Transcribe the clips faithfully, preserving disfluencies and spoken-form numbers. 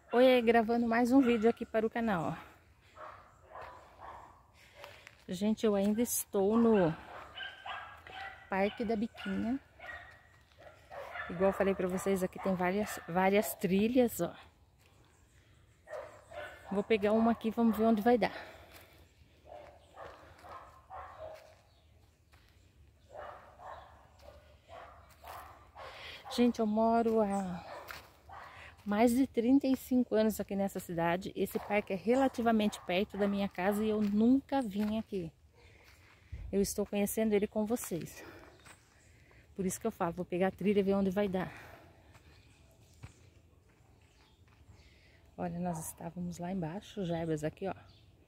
Oi, gravando mais um vídeo aqui para o canal. Gente, eu ainda estou no Parque da Biquinha. Igual eu falei para vocês, aqui tem várias, várias trilhas, ó. Vou pegar uma aqui, vamos ver onde vai dar. Gente, eu moro há mais de trinta e cinco anos aqui nessa cidade. Esse parque é relativamente perto da minha casa e eu nunca vim aqui. Eu estou conhecendo ele com vocês. Por isso que eu falo, vou pegar a trilha e ver onde vai dar. Olha, nós estávamos lá embaixo, Jarbas, aqui, ó.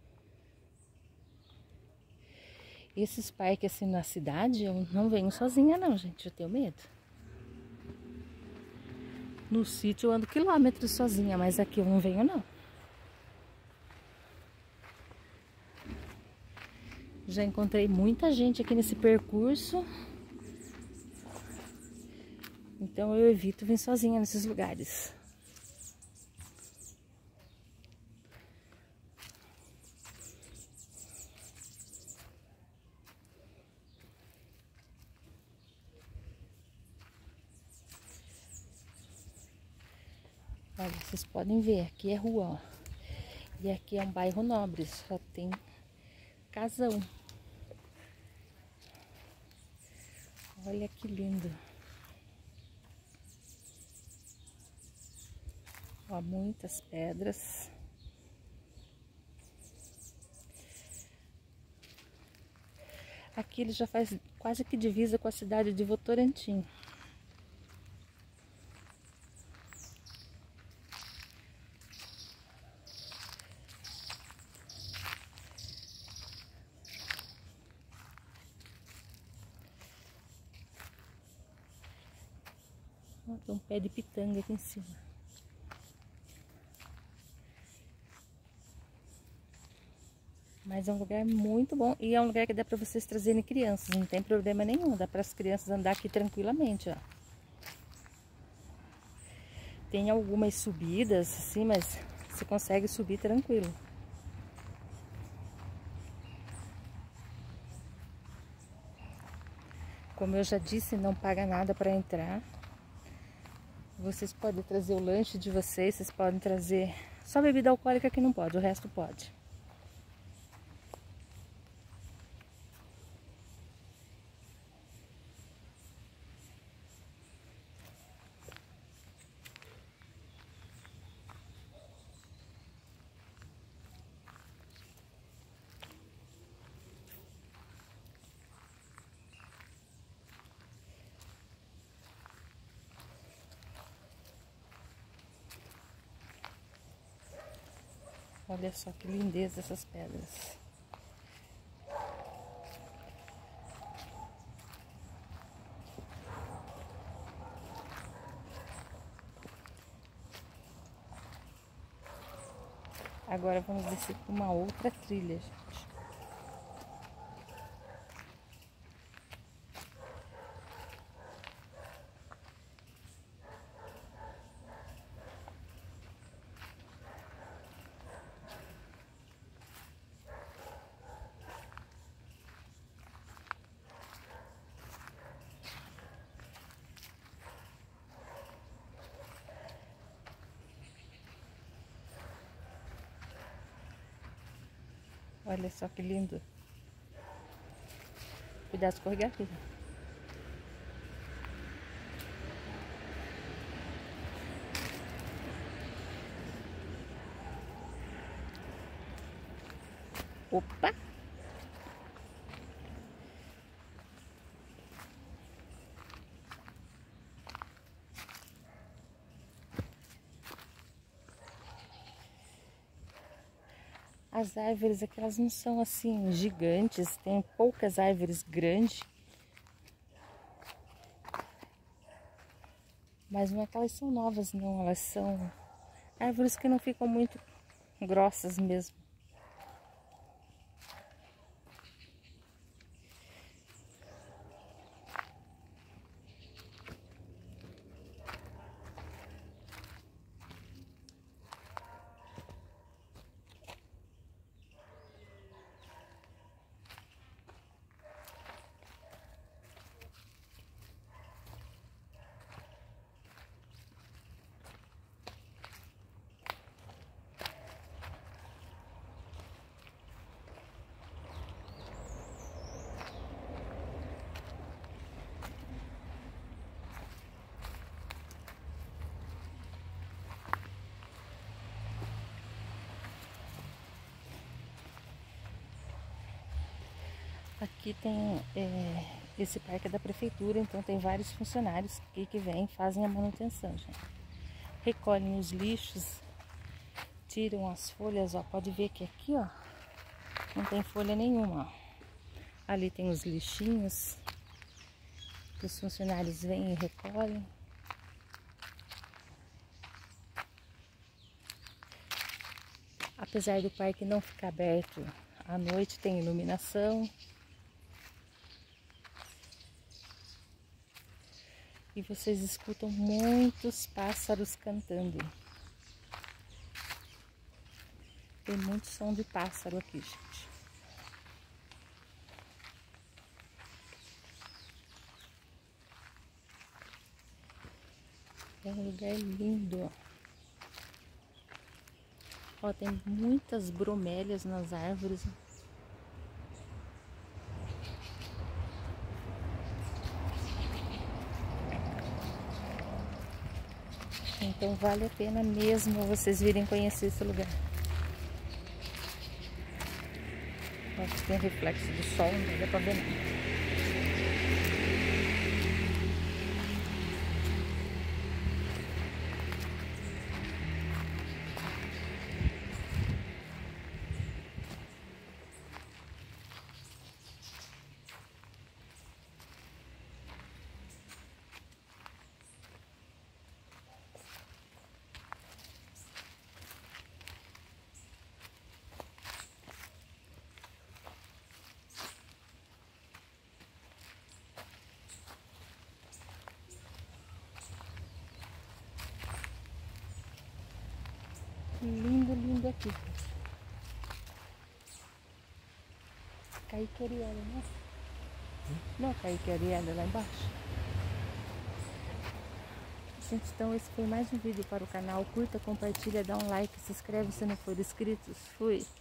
Esses parques assim na cidade, eu não venho sozinha não, gente, eu tenho medo. No sítio eu ando quilômetros sozinha, mas aqui eu não venho não. Já encontrei muita gente aqui nesse percurso. Então eu evito vir sozinha nesses lugares. Olha, vocês podem ver, aqui é rua, ó. E aqui é um bairro nobre, só tem casão. Olha que lindo. Ó, muitas pedras. Aqui ele já faz quase que divisa com a cidade de Votorantim. Ó, tem um pé de pitanga aqui em cima. Mas é um lugar muito bom e é um lugar que dá para vocês trazerem crianças, não tem problema nenhum, dá para as crianças andar aqui tranquilamente, ó. Tem algumas subidas assim, mas você consegue subir tranquilo. Como eu já disse, não paga nada para entrar. Vocês podem trazer o lanche de vocês, vocês podem trazer só bebida alcoólica que não pode, o resto pode. Olha só que lindeza essas pedras. Agora vamos descer para uma outra trilha, gente. Olha só que lindo. Cuidado com escorregar. Opa! As árvores aqui, elas não são assim gigantes, tem poucas árvores grandes. Mas não é que elas são novas não, elas são árvores que não ficam muito grossas mesmo. Aqui tem é, esse parque é da prefeitura, então tem vários funcionários aqui que vêm e fazem a manutenção, gente. Recolhem os lixos, tiram as folhas, ó. Pode ver que aqui, ó, não tem folha nenhuma, ó. Ali tem os lixinhos que os funcionários vêm e recolhem. Apesar do parque não ficar aberto à noite, tem iluminação. E vocês escutam muitos pássaros cantando. Tem muito som de pássaro aqui, gente. É um lugar lindo, ó. Ó, tem muitas bromélias nas árvores. Então vale a pena mesmo vocês virem conhecer esse lugar. Ó, tem reflexo do sol, não dá pra ver nada. Lindo, lindo aqui. Caiqueriada, né? Não, caiqueriada lá embaixo. Gente, então esse foi mais um vídeo para o canal. Curta, compartilha, dá um like, se inscreve se não for inscrito. Fui!